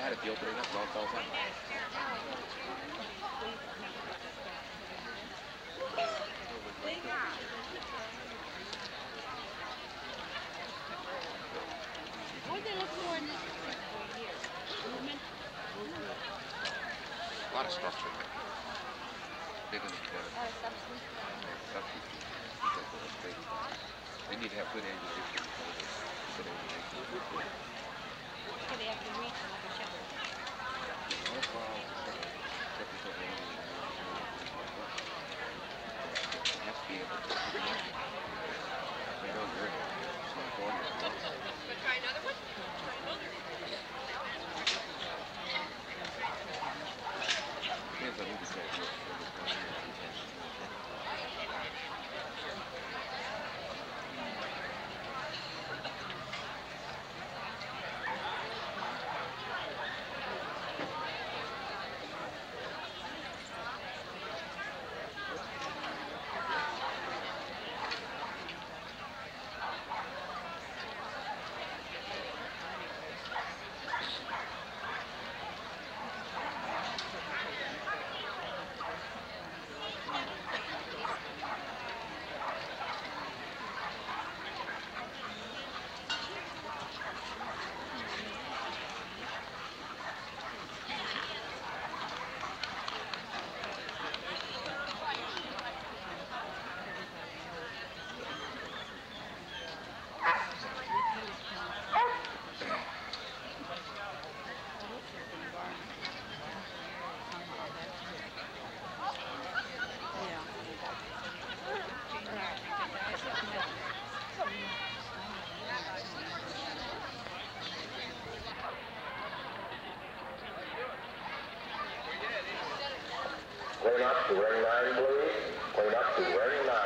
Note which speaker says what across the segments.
Speaker 1: bad if you open it up and all falls out.
Speaker 2: What do they look for in this here? Movement?
Speaker 1: A lot of structure. They're going to
Speaker 2: Substance.
Speaker 1: They need to have good ambulation. Good ambulation.
Speaker 2: Okay, they have to reach like a shepherd.
Speaker 1: Has to be able to. They don't hurt it. It's not going to.
Speaker 3: Try another one?
Speaker 1: Depends on who the guy is.
Speaker 4: Clean up to ring 9, please. Clean up to ring 9.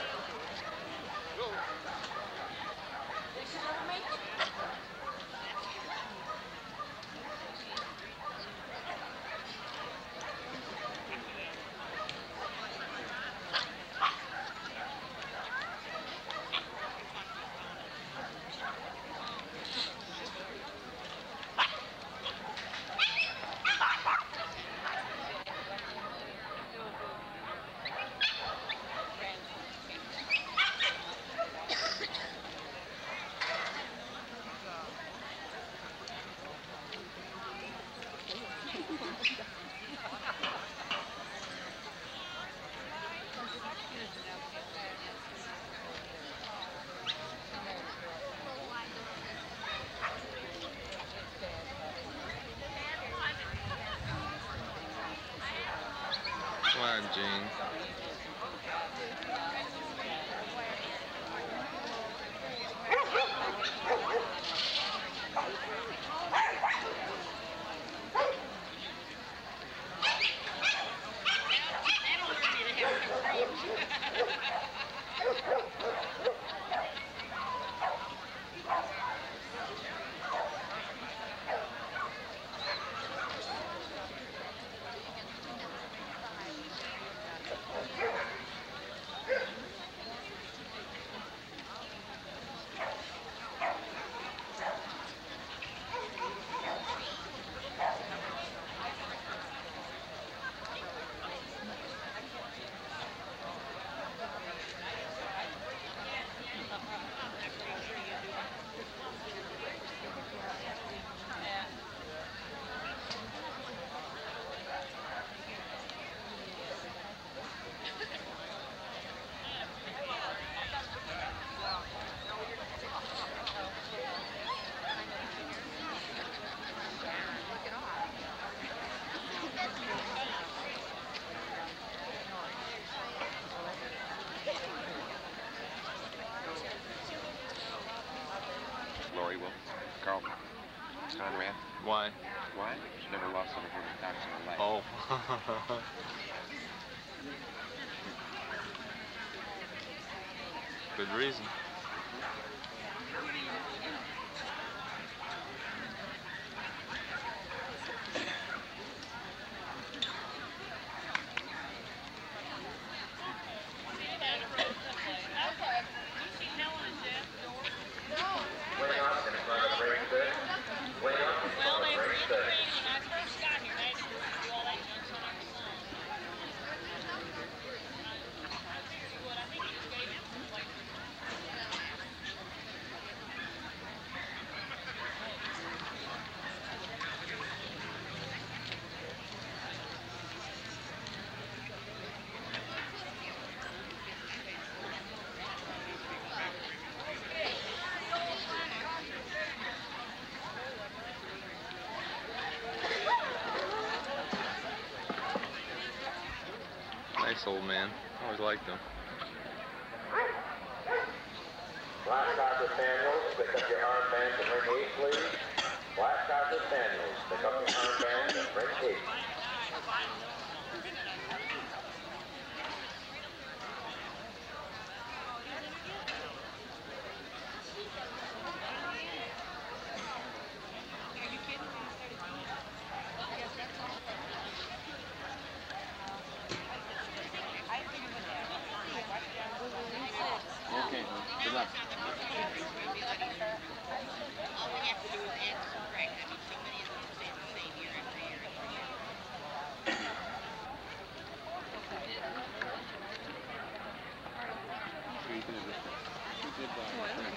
Speaker 5: Come on, Gene.
Speaker 1: Lori will. Carl. Conrad.
Speaker 5: Why?
Speaker 1: Why? She never lost one of her dogs in her life.
Speaker 5: Oh. Good reason.
Speaker 4: Clean up in front of ring 6. Clean up in front of ring 6.
Speaker 5: Nice old man. Always liked him.
Speaker 4: Black Doctor Samuels, pick up your armbands and ring 8, please. Black Doctor Samuels, pick up your armbands and ring 8.
Speaker 1: Okay, good luck.
Speaker 2: All we have to do is add subtract. I mean, so many of them stay the same year after year after year.
Speaker 1: Sure you can have this. Good thing.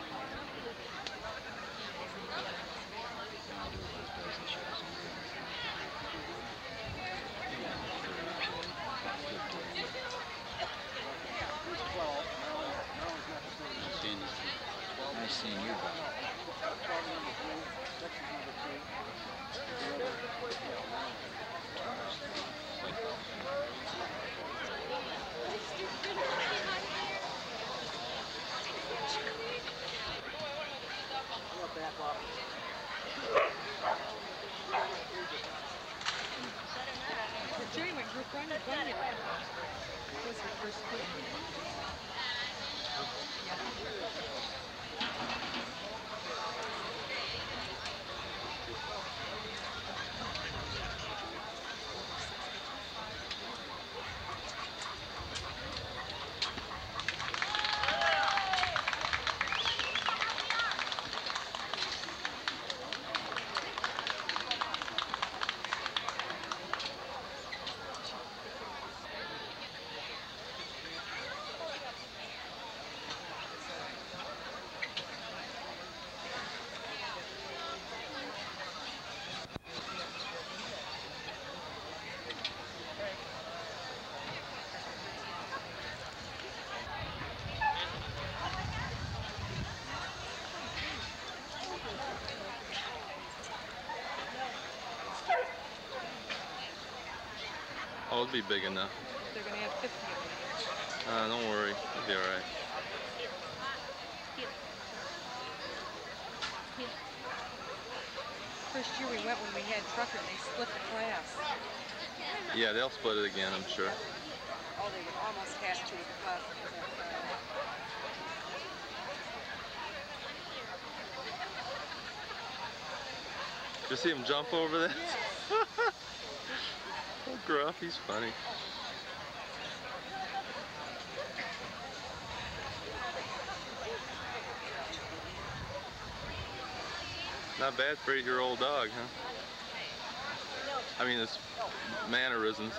Speaker 1: Nice seeing you, buddy.
Speaker 2: Jerry went group run and won it. That was her first group.
Speaker 5: Oh, it'll be big enough.
Speaker 2: They're going to have 50 of them.
Speaker 5: Don't worry. It'll be alright.
Speaker 2: First year we went when we had trucker, they split the class.
Speaker 5: Yeah, they'll split it again, I'm sure.
Speaker 2: Oh, they would almost have to with the class.
Speaker 5: Did you see him jump over there? Oh, Gruff, he's funny. Not bad for a 8-year-old dog, huh? I mean, his mannerisms.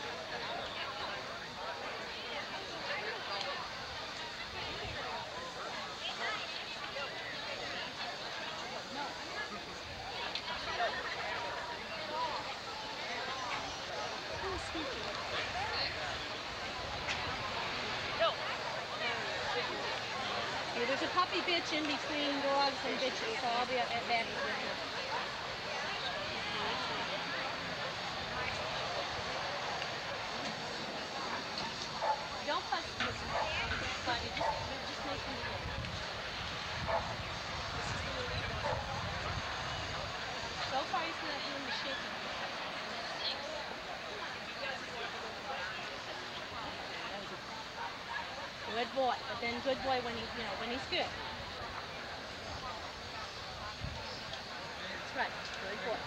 Speaker 2: Yeah, there's a puppy bitch in between dogs and bitches, so I'll be at back. Don't fuss with this, buddy. Just make me look. So far, he's not doing the shaking. Good boy, but then good boy when he's, when he's good. That's right, good boy.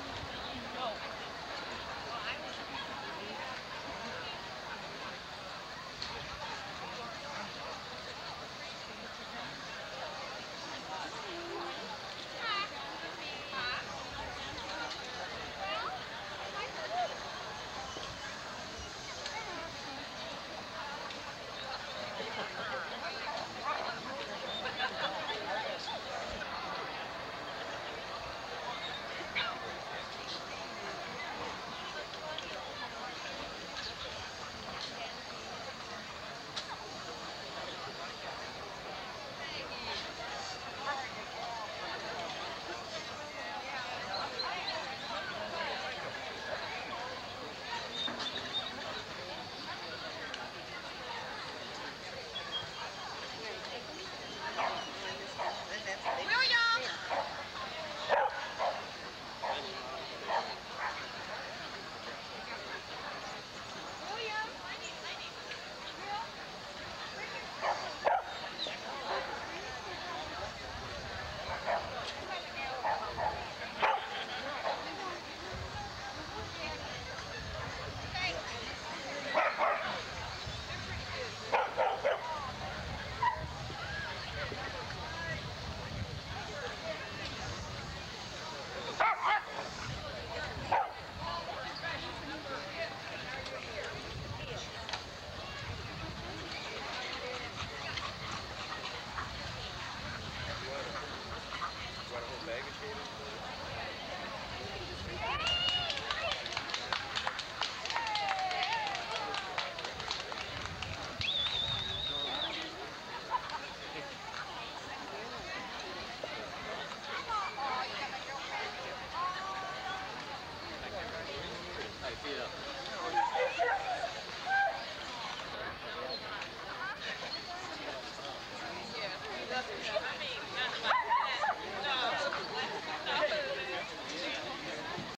Speaker 1: Yeah.